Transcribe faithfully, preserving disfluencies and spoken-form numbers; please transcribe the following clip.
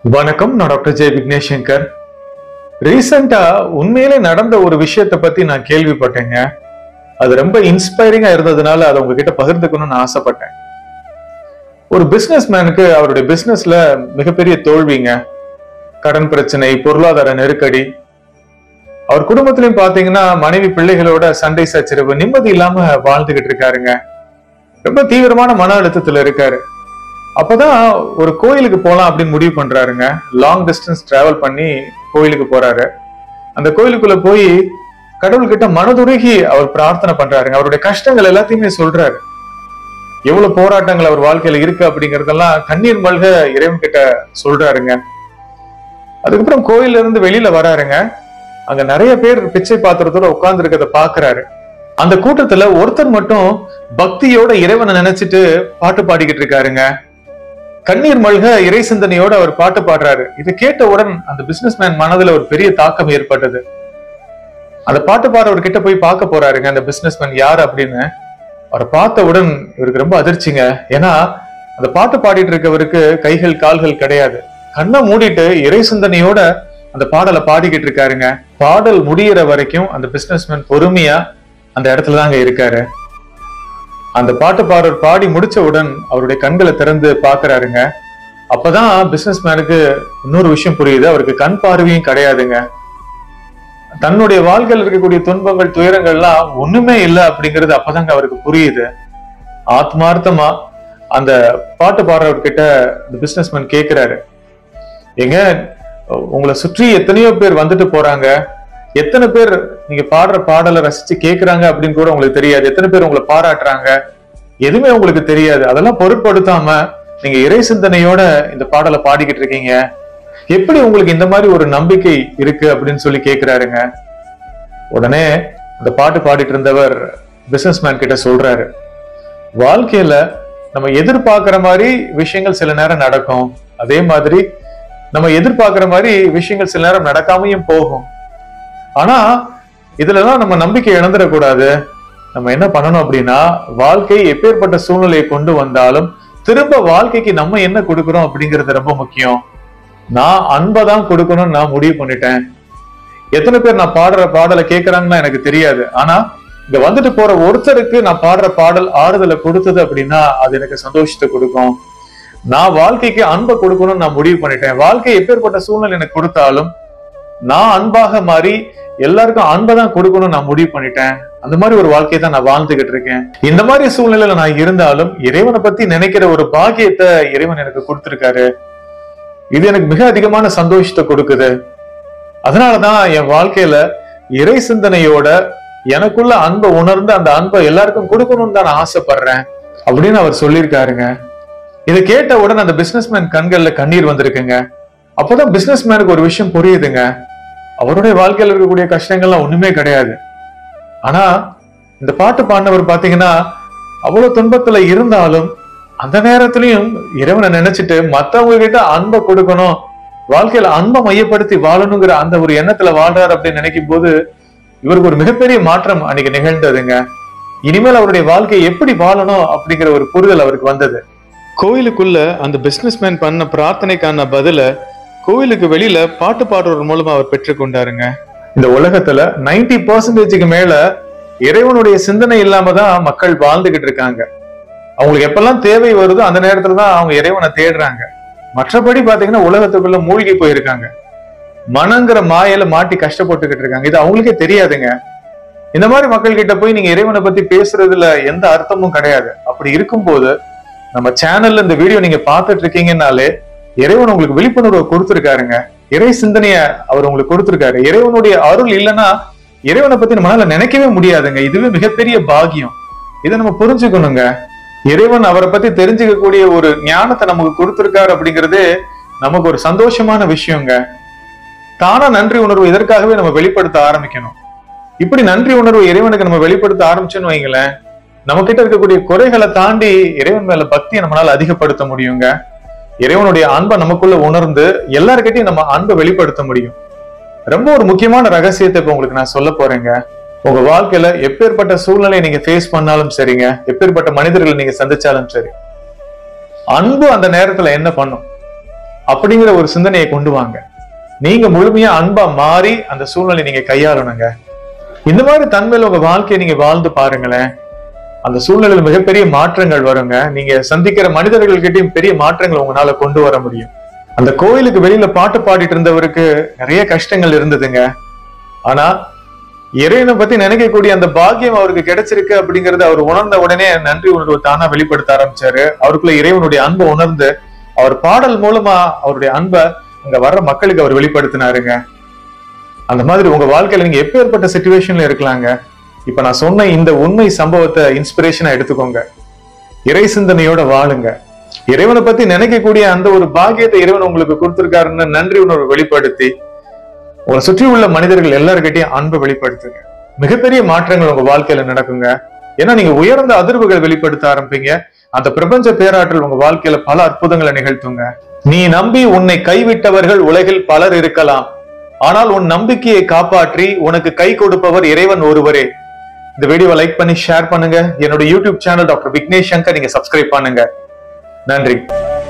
வணக்கம், நான் டாக்டர் ஜெய் விக்னேஷ் சங்கர். ரீசெண்டா உண்மையிலே நடந்த ஒரு விஷயத்தை பத்தி நான் கேள்விப்பட்டேங்க. அது ரொம்ப இன்ஸ்பைரிங்கா இருந்ததுனால அதை உங்ககிட்ட பகிர்ந்துக்கணும்னு ஆசைப்பட்டேன். ஒரு பிசினஸ் மேனுக்கு அவருடைய பிசினஸ்ல மிகப்பெரிய தோல்விங்க, கடன் பிரச்சனை, பொருளாதார நெருக்கடி. அவர் குடும்பத்திலையும் பாத்தீங்கன்னா மனைவி பிள்ளைகளோட சண்டை சச்சரவு, நிம்மதி இல்லாம வாழ்ந்துகிட்டு இருக்காருங்க. ரொம்ப தீவிரமான மன அழுத்தத்துல இருக்காரு. அப்பதான் ஒரு கோயிலுக்கு போலாம் அப்படின்னு முடிவு பண்றாருங்க. லாங் டிஸ்டன்ஸ் டிராவல் பண்ணி கோயிலுக்கு போறாரு. அந்த கோயிலுக்குள்ள போய் கடவுள்கிட்ட மனதுருகி அவர் பிரார்த்தனை பண்றாருங்க. அவருடைய கஷ்டங்கள் எல்லாத்தையுமே சொல்றாரு. எவ்வளவு போராட்டங்கள் அவர் வாழ்க்கையில இருக்கு அப்படிங்கறதெல்லாம் கண்ணீர் மல்க இறைவன் கிட்ட சொல்றாருங்க. அதுக்கப்புறம் கோயில்ல இருந்து வெளியில வராருங்க. அங்க நிறைய பேர் பிச்சை பாத்திரத்தோட உட்கார்ந்து இருக்கிறத பாக்குறாரு. அந்த கூட்டத்துல ஒருத்தர் மட்டும் பக்தியோட இறைவனை நினைச்சிட்டு பாட்டு பாடிக்கிட்டு இருக்காருங்க. கண்ணீர் மல்க இறை சிந்தனையோட அவர் பாட்டு பாடுறாரு. இதை கேட்டவுடன் அந்த பிசினஸ் மேன் மனதுல ஒரு பெரிய தாக்கம் ஏற்பட்டது. அந்த பாட்டு பாடுறவர் கிட்ட போய் பார்க்க போறாருங்க அந்த பிசினஸ் மேன் யாரு அப்படின்னு. அவரை பார்த்தவுடன் இவருக்கு ரொம்ப அதிர்ச்சிங்க. ஏன்னா அந்த பாட்டு பாடிட்டு இருக்கவருக்கு கைகள் கால்கள் கிடையாது. கண்ணை மூடிட்டு இறை சிந்தனையோட அந்த பாடலை பாடிக்கிட்டு இருக்காருங்க. பாடல் முடியிற வரைக்கும் அந்த பிசினஸ் மேன் பொறுமையா அந்த இடத்துலதாங்க இருக்காரு. அந்த பாட்டு பாடுற பாடி முடிச்சவுடன் அவருடைய கண்களை திறந்து பாக்குறாருங்க. அப்பதான் பிசினஸ் மேனுக்கு இன்னொரு விஷயம் புரியுது. அவருக்கு கண் பார்வையும் கிடையாதுங்க. தன்னுடைய வாழ்க்கையில் இருக்கக்கூடிய துன்பங்கள், துயரங்கள்லாம் ஒண்ணுமே இல்லை அப்படிங்கிறது அப்பதாங்க அவருக்கு புரியுது. ஆத்மார்த்தமா அந்த பாட்டு பாடுறவர்கிட்ட இந்த பிசினஸ் மேன் கேட்கிறாரு, எங்க உங்களை சுற்றி எத்தனையோ பேர் வந்துட்டு போறாங்க, எத்தனை பேர் நீங்க பாடுற பாடலை ரசிச்சு கேட்கிறாங்க அப்படின்னு கூட உங்களுக்கு தெரியாது, எத்தனை பேர் உங்களை பாராட்டுறாங்க, எதுவுமே உங்களுக்கு தெரியாது. அதெல்லாம் பொருட்படுத்தாம நீங்க இறை சிந்தனையோட இந்த பாடலை பாடிக்கிட்டு இருக்கீங்க. எப்படி உங்களுக்கு இந்த மாதிரி ஒரு நம்பிக்கை இருக்கு அப்படின்னு சொல்லி கேட்கிறாருங்க. உடனே அந்த பாட்டு பாடிட்டு இருந்தவர் பிசினஸ் மேன் கிட்ட சொல்றாரு, வாழ்க்கையில நம்ம எதிர்பார்க்கிற மாதிரி விஷயங்கள் சில நேரம் நடக்கும், அதே மாதிரி நம்ம எதிர்பார்க்கிற மாதிரி விஷயங்கள் சில நேரம் நடக்காமையும் போகும். ஆனா இதுலதான் நம்ம நம்பிக்கை இழந்துடக்கூடாது. நம்ம என்ன பண்ணணும் அப்படின்னா, வாழ்க்கை எப்பேற்பட்ட சூழ்நிலையை கொண்டு வந்தாலும் திரும்ப வாழ்க்கைக்கு நம்ம என்ன கொடுக்கிறோம் அப்படிங்கிறது ரொம்ப முக்கியம். நான் அன்பை தான் கொடுக்கணும்னு நான் முடிவு பண்ணிட்டேன். எத்தனை பேர் நான் பாடுற பாடலை கேட்கறாங்கன்னா எனக்கு தெரியாது. ஆனா இங்க வந்துட்டு போற ஒருத்தருக்கு நான் பாடுற பாடல் ஆறுதலை கொடுத்தது அப்படின்னா அது எனக்கு சந்தோஷத்தை கொடுக்கும். நான் வாழ்க்கைக்கு அன்பை கொடுக்கணும்னு நான் முடிவு பண்ணிட்டேன். வாழ்க்கை எப்பேற்பட்ட சூழ்நிலை எனக்கு கொடுத்தாலும் நான் அன்பாக மாறி எல்லாருக்கும் அன்பை தான் கொடுக்கணும்னு நான் முடிவு பண்ணிட்டேன். அந்த மாதிரி ஒரு வாழ்க்கையை தான் நான் வாழ்ந்துகிட்டு இருக்கேன். இந்த மாதிரி சூழ்நிலையில நான் இருந்தாலும் இறைவனை பத்தி நினைக்கிற ஒரு பாக்கியத்தை இறைவன் எனக்கு கொடுத்திருக்காரு. இது எனக்கு மிக அதிகமான சந்தோஷத்தை கொடுக்குது. அதனாலதான் என் வாழ்க்கையில இறை சிந்தனையோட எனக்குள்ள அன்பை உணர்ந்து அந்த அன்பை எல்லாருக்கும் கொடுக்கணும்னு தான் நான் ஆசைப்படுறேன் அப்படின்னு அவர் சொல்லியிருக்காருங்க. இதை கேட்ட உடனே அந்த பிசினஸ்மேன் கண்கள்ல கண்ணீர் வந்திருக்குங்க. அப்பதான் பிசினஸ் மேனுக்கு ஒரு விஷயம் புரியுதுங்க. அவருடைய வாழ்க்கையில் இருக்கக்கூடிய கஷ்டங்கள்லாம் ஒண்ணுமே கிடையாது. ஆனா இந்த பாட்டு பாடினவர் பாத்தீங்கன்னா அவ்வளவு துன்பத்துல இருந்தாலும் அந்த நேரத்திலையும் இறைவனை நினைச்சிட்டு மத்தவங்க கிட்ட அன்பை கொடுக்கணும், வாழ்க்கையில அன்பை மையப்படுத்தி வாழணுங்கிற அந்த ஒரு எண்ணத்துல வாழ்றாரு அப்படின்னு நினைக்கும் போது இவருக்கு ஒரு மிகப்பெரிய மாற்றம் அன்னைக்கு நிகழ்ந்ததுங்க. இனிமேல் அவருடைய வாழ்க்கையை எப்படி வாழணும் அப்படிங்கிற ஒரு புரிதல் அவருக்கு வந்தது. கோயிலுக்குள்ள அந்த பிசினஸ் மேன் பண்ண பிரார்த்தனைக்கான பதில கோயிலுக்கு வெளியில பாட்டு பாடுறவர் மூலமா அவர் பெற்றுக்கொண்டாருங்க. இந்த உலகத்துல நைன்டி பர்சன்டேஜுக்கு மேல இறைவனுடைய சிந்தனை இல்லாம தான் மக்கள் வாழ்ந்துகிட்டு இருக்காங்க. அவங்களுக்கு எப்பெல்லாம் தேவை வருதோ அந்த நேரத்துலதான் அவங்க இறைவனை தேடுறாங்க. மற்றபடி பாத்தீங்கன்னா உலகத்துக்குள்ள மூழ்கி போயிருக்காங்க. மனங்கிற மாயில மாட்டி கஷ்டப்பட்டுக்கிட்டு இருக்காங்க. இது அவங்களுக்கே தெரியாதுங்க. இந்த மாதிரி மக்கள் கிட்ட போய் நீங்க இறைவனை பத்தி பேசுறதுல எந்த அர்த்தமும் கிடையாது. அப்படி இருக்கும்போது நம்ம சேனல்ல இந்த வீடியோ நீங்க பார்த்துட்டு இருக்கீங்கன்னாலே இறைவன் உங்களுக்கு விழிப்புணர்வை கொடுத்திருக்காருங்க. இறை சிந்தனைய அவர் உங்களுக்கு கொடுத்திருக்காரு. இறைவனுடைய அருள் இல்லைன்னா இறைவனை பத்தி நம்மளால நினைக்கவே முடியாதுங்க. இதுவே மிகப்பெரிய பாக்கியம். இதை நம்ம புரிஞ்சுக்கணுங்க. இறைவன் அவரை பத்தி தெரிஞ்சுக்கக்கூடிய ஒரு ஞானத்தை நமக்கு கொடுத்திருக்காரு அப்படிங்கிறது நமக்கு ஒரு சந்தோஷமான விஷயங்க. தானா நன்றி உணர்வு இதற்காகவே நம்ம வெளிப்படுத்த ஆரம்பிக்கணும். இப்படி நன்றி உணர்வு இறைவனுக்கு நம்ம வெளிப்படுத்த ஆரம்பிச்சோன்னு வைங்களேன், நம்ம கிட்ட இருக்கக்கூடிய குறைகளை தாண்டி இறைவன் மேல பக்தியை நம்மளால அதிகப்படுத்த முடியுங்க. இறைவனுடைய அன்பை நமக்குள்ள உணர்ந்து எல்லார்கிட்டையும் நம்ம அன்பை வெளிப்படுத்த முடியும். ரொம்ப ஒரு முக்கியமான ரகசியத்தை இப்ப உங்களுக்கு நான் சொல்ல போறேங்க. உங்க வாழ்க்கையில எப்பேற்பட்ட சூழ்நிலையை நீங்க ஃபேஸ் பண்ணாலும் சரிங்க, எப்பேற்பட்ட மனிதர்களை நீங்க சந்திச்சாலும் சரி, அன்பு அந்த நேரத்துல என்ன பண்ணும்? அப்படிங்கிற ஒரு சிந்தனையை கொண்டு வாங்க. நீங்க முழுமையா அன்பா மாறி அந்த சூழ்நிலை நீங்க கையாளணுங்க. இந்த மாதிரி தன்மையில உங்க வாழ்க்கையை நீங்க வாழ்ந்து பாருங்களேன். அந்த சூழ்நிலையில மிகப்பெரிய மாற்றங்கள் வருங்க. நீங்க சந்திக்கிற மனிதர்கள்கிட்டயும் பெரிய மாற்றங்கள் உங்களால கொண்டு வர முடியும். அந்த கோயிலுக்கு வெளியில பாட்டு பாடிட்டு இருந்தவருக்கு நிறைய கஷ்டங்கள் இருந்ததுங்க. ஆனா இறைவனை பத்தி நினைக்கக்கூடிய அந்த பாக்கியம் அவருக்கு கிடைச்சிருக்கு அப்படிங்கறது அவர் உணர்ந்த உடனே நன்றி உணர்வு தானா வெளிப்படுத்த ஆரம்பிச்சாரு. அவருக்குள்ள இறைவனுடைய அன்பை உணர்ந்து அவர் பாடல் மூலமா அவருடைய அன்பை அங்க வர்ற மக்களுக்கு அவர் வெளிப்படுத்தினாருங்க. அந்த மாதிரி உங்க வாழ்க்கையில நீங்க எப்பேற்பட்ட சிச்சுவேஷன்ல இருக்கலாங்க. இப்ப நான் சொன்ன இந்த உண்மை சம்பவத்தை இன்ஸ்பிரேஷனா எடுத்துக்கோங்க. இறை சிந்தனையோட வாழுங்க. இறைவனை பத்தி நினைக்கக்கூடிய அந்த ஒரு பாக்கியத்தை இறைவன் உங்களுக்கு கொடுத்திருக்காருன்னு நன்றி உணர்வு வெளிப்படுத்தி உங்களை சுற்றி உள்ள மனிதர்கள் எல்லாருக்கிட்டையும் அன்பை வெளிப்படுத்துங்க. மிகப்பெரிய மாற்றங்கள் உங்க வாழ்க்கையில நடக்குங்க. ஏன்னா நீங்க உயர்ந்த அதிர்வுகள் வெளிப்படுத்த ஆரம்பிப்பீங்க. அந்த பிரபஞ்ச பேராற்றல் உங்க வாழ்க்கையில பல அற்புதங்களை நிகழ்த்துங்க. நீ நம்பி உன்னை கைவிட்டவர்கள் உலகில் பலர் இருக்கலாம், ஆனால் உன் நம்பிக்கையை காப்பாற்றி உனக்கு கை கொடுப்பவர் இறைவன் ஒருவரே. இந்த வீடியோவை லைக் பண்ணி ஷேர் பண்ணுங்க. என்னோட YouTube channel doctor Vignesh Shankar நீங்க சப்ஸ்கிரைப் பண்ணுங்க. நன்றி.